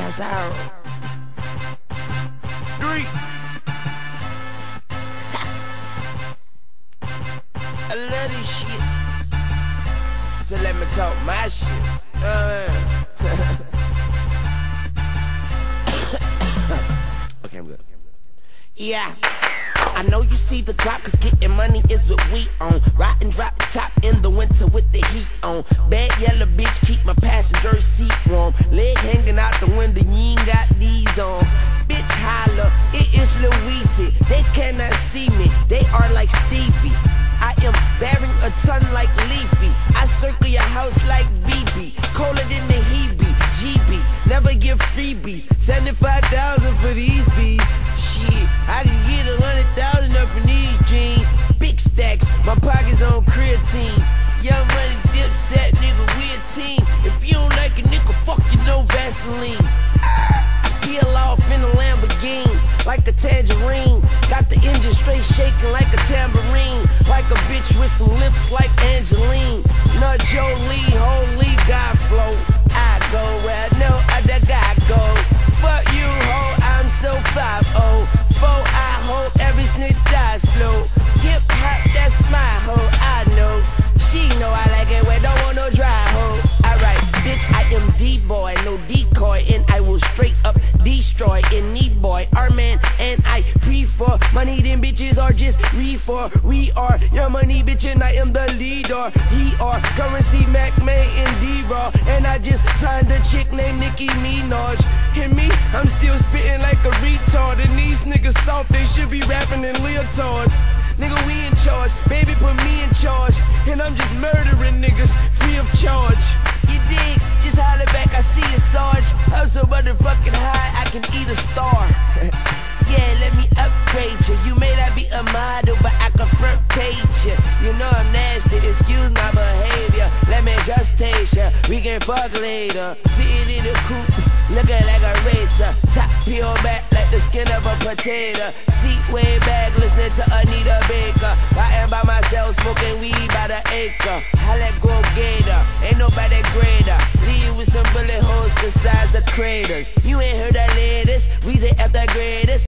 Yes, sir. 3. I love this shit. So let me talk my shit. Okay, I'm good. Yeah. I know you see the clock, cause getting money is what we on. Ride and drop top in the winter with the heat on. Bad yellow bitch, keep my passenger seat warm. Leg hanging out the window, you ain't got these on. Bitch holla, it is Louise. They cannot see me, they are like Stevie. I am bearing a ton like Leafy. I circle your house like BB. Colder than the Hebe, GBs. Never give freebies. 75,000 for these fees. Shit, I can get 100,000 up in these jeans. Big stacks, my pockets on creatine. Young money dip set, nigga, we a team. If you don't like a nigga, fuck you, no Vaseline. I peel off in a Lamborghini like a tangerine. Got the engine straight shaking like a tambourine. Like a bitch with some lips like Angeline. Not Jolie, holy God flow. I go where I know other guy go. Fuck you, ho, I'm so 5-0. 4 I hope every snitch dies slow. Hip hop, that's my hoe, I know. She know I like it when don't want no dry hoe. Alright, bitch, I am D-boy, no decoy. And I will straight up destroy any boy. Our man and I prefer money, them bitches are just reefer. We are your money, bitch, and I am the leader. He are currency, Mac, May, and D-Raw. And I just signed a chick named Nicki Minaj. Hear me? I'm still spitting like a retard. And these niggas soft, they should be rapping in leotards. Nigga, we in charge, baby, put me in charge. And I'm just murdering niggas, free of charge. You dig? Just holler back, I see you, Sarge. I'm so motherfucking high, I can eat a star. Yeah, let me upgrade you. You may not be a model, but I can front page you. You know I'm nasty, excuse my behavior. Let me just taste ya, we can fuck later. Sitting in the coupe, looking like a racer. Top peel back like the skin of a potato. Seat way back, listening to Anita Baker. Riding by myself, smoking weed by the acre. I let go gator, ain't nobody greater. Leave with some bullet holes the size of craters. You ain't heard the latest, we the after greatest.